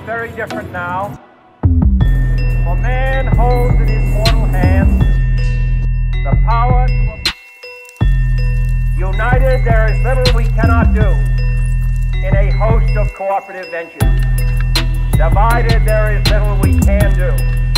very different now. For man holds in his mortal hands the power to... United, there is little we cannot do in a host of cooperative ventures. Divided, there is little we can do.